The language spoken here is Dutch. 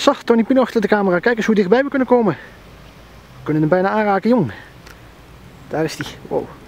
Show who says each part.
Speaker 1: Zo, Tony Pino achter de camera. Kijk eens hoe dichtbij we kunnen komen. We kunnen hem bijna aanraken, jong. Daar is hij. Wow.